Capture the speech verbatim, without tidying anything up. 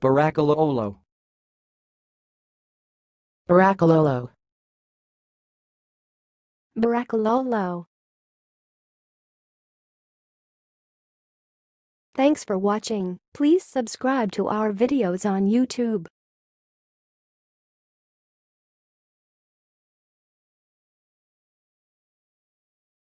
borakalolo, borakalolo, borakalolo. Thanks for watching. Please subscribe to our videos on YouTube.